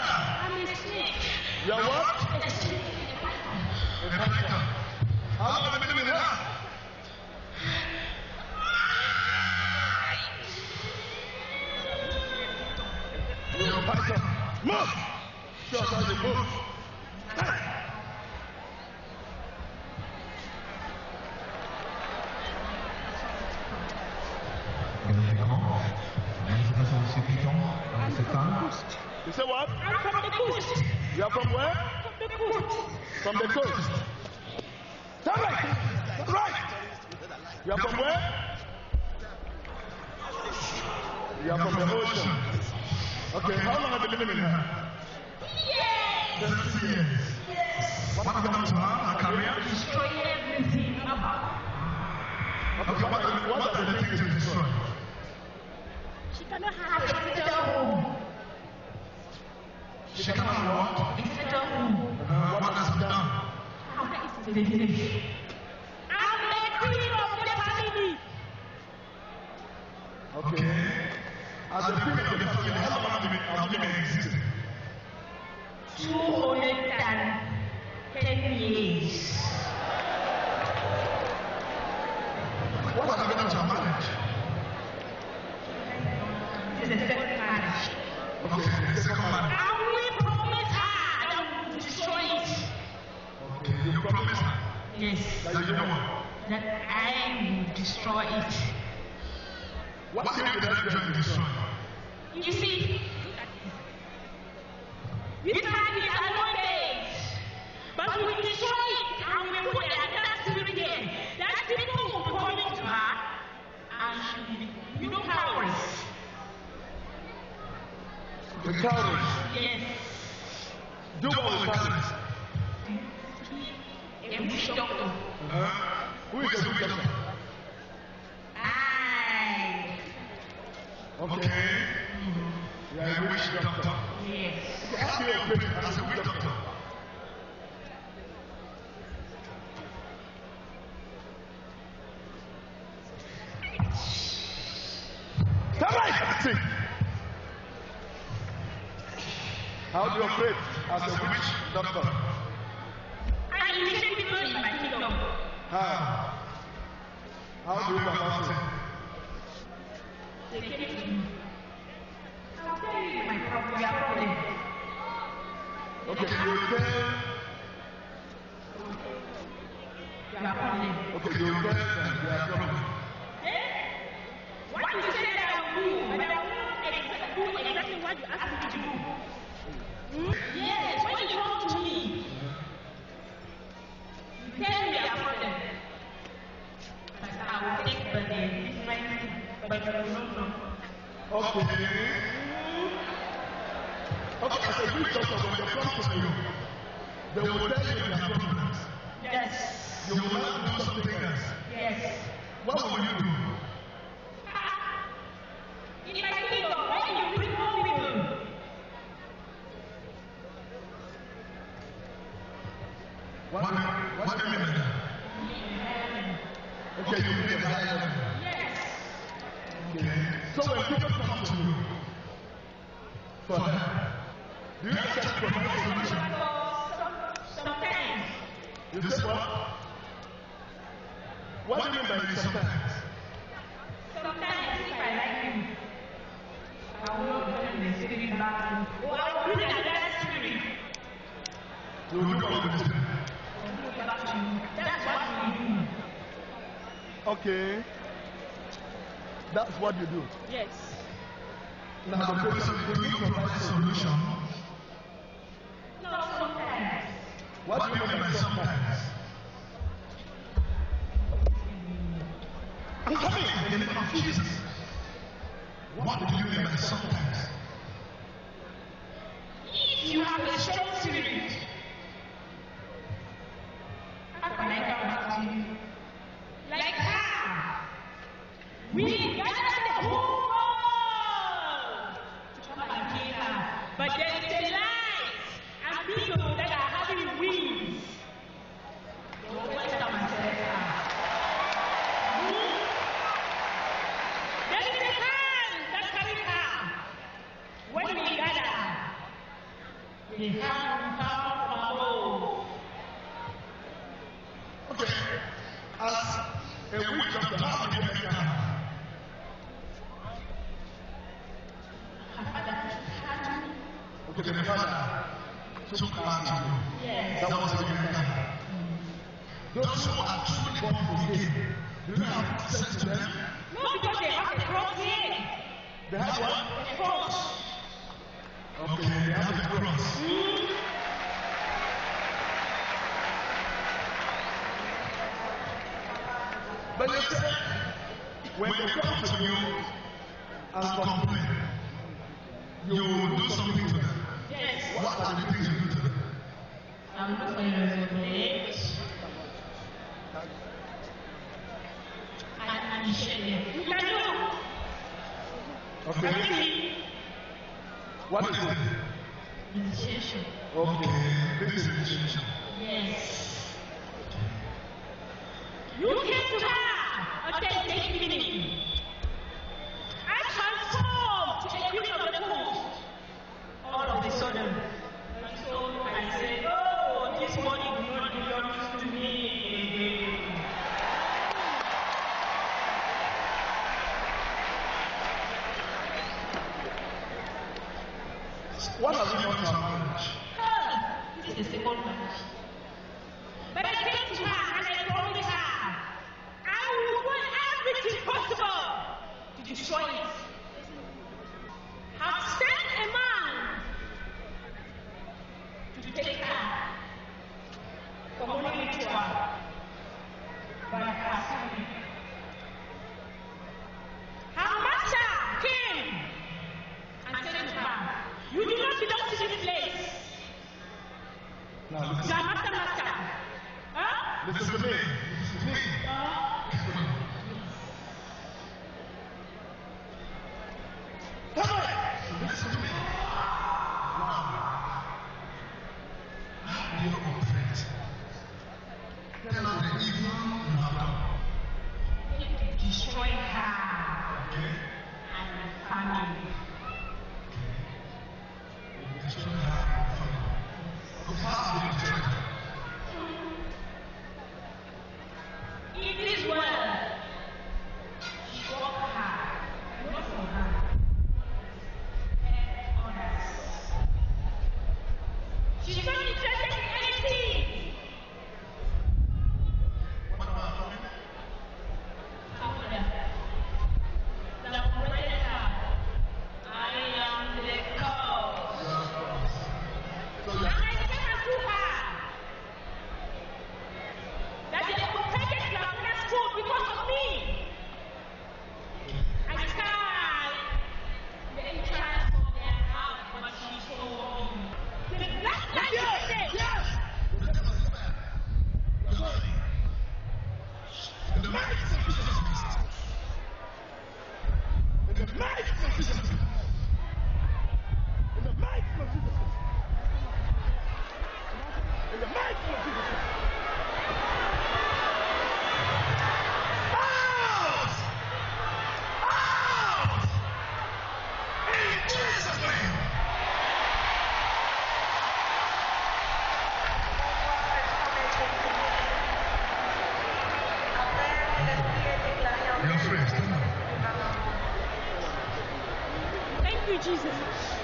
I'm a snake. You are what? A snake. A python. How long have you been living here? You're a python. Move! Show us how you move. You say what? I'm from the coast. You are from where? From the coast. From the coast. Turn right. Turn right. You are from where? You are from the ocean. Okay, how long have you been living here? Yes. 30 years. Yes. What have you done to her? Her career? Destroy everything about. Okay, what are the things you destroy? She cannot have a visitor home. She cannot have what? Visitor home. What has she done? I'm the village. I'm the queen of the family. Okay. As the queen of the family, how long have you been existing? 210 years. What have you done to her marriage? This is the second marriage. Okay, the second marriage. And we promise her that we will destroy it. Okay, you promised her Yes. that you know what? That I will destroy it. What did you do to destroy? You see, this man is anointed, but we destroy it and we put that spirit there. That people will be coming to her and she will be, cowards. The cowards. Yes. Do what with cowards? A witch doctor. Who is the witch doctor? Okay. You are a witch doctor. Yes. How do you operate as a witch doctor? Come right, see. How do you operate as a witch doctor? I initiate people in my kingdom. How do you pronounce it? They came to me. I'll tell you my problem. Okay, you will tell. Okay, you will tell them their problem. What you say that I will do, but I won't do exactly what you ask me to do. Yes, when you come to me, you tell me your problem. But I will take the different, but you will not know. Okay. Okay, as a witch doctor, when they come to you, they will tell you their problems. Yes. You will not do something else. Yes. What will you do? In my kingdom, when you bring more people, What do you mean by that? Okay, you mean by that? yes. Okay. So when people come to you for help, do you accept provide solution? Sometimes. You say what? What do you mean by sometimes? Sometimes if I like you, I will not bring the spirit back. Or I will bring another spirit. You will do what with the spirit. Back to you. That's what we do. Okay. That's what you do. Yes. Now the question is, do you provide solution? No, sometimes. What do you mean by sometimes? I'm coming in the name of Jesus. What do you mean by sometimes? If you have a strong spirit, how can I come back to you? Like her. We gather the whole world to come and kill her. But there is a light and people that are having wings. They will always come and select her. There is a hand that carries her. When we gather, Okay. As a witch of the house of the okay, the father took us to you. Yes. That was the American. Those who are truly born again, do you have access to them? No, because they have a cross here. They have what? A cross. Okay, they have a cross. But you said, when they come to you and complain, you will do something to them. Yes. What are the things you do to them? I'm not going to regulate. And share them. You can do. Okay. What is it? Initiation. Okay, this is initiation. Yes. You came to her a 10-day beginning. I transformed to a queen of the coast. All of a sudden. And so I said, oh, this body will not belong to me again. What have you done to our marriage? This is the second marriage. But I came to her and I promised her, I will do everything possible to destroy it. I've sent a man to take her for money ritual by her family. Her master came and said to her, you do not belong to this place. Now, You are master. Huh? listen to me. Listen to me. Come on. Listen to me. Now, how do you operate? Tell us the evil you have done. Destroy her Okay? and her family. Destroy her family. Okay, how do you destroy her? It is well. Shock her, not for her. Help others. She's not interested in anything. What about family? Her mother. The operator. I am the cause. So And you I said to her that they operated Douala school because of me. I tried the entrance of their house, but she told me. The black light is there. yes! You're lying. In the mighty name of Jesus Christ. In the mighty name of Jesus Christ. In the mighty name of Jesus Christ. In the mighty name of Jesus Christ. Out! Out! In Jesus' name. You're free. Stand up. Thank you, Jesus.